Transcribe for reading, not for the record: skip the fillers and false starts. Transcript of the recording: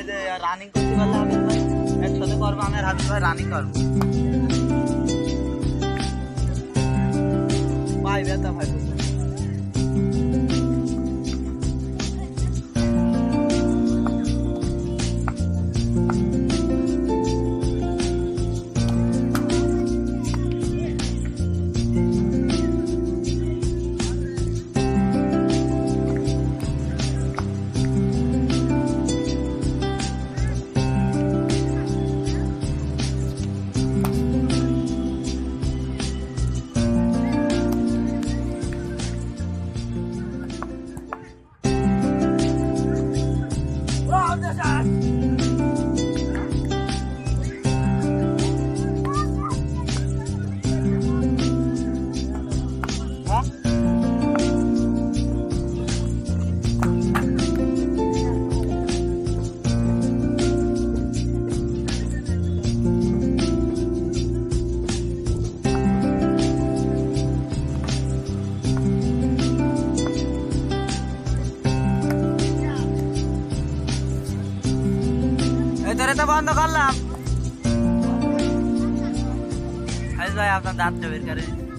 যে রানিং করতে পারলে হবে ভাই, একসাথে করবো আমি আর হাবিব ভাই রানিং করবো ভাই ব্যথা ভাই তোরে তো বন্ধ করলাম ভাই আপনার দাঁতটা বের করে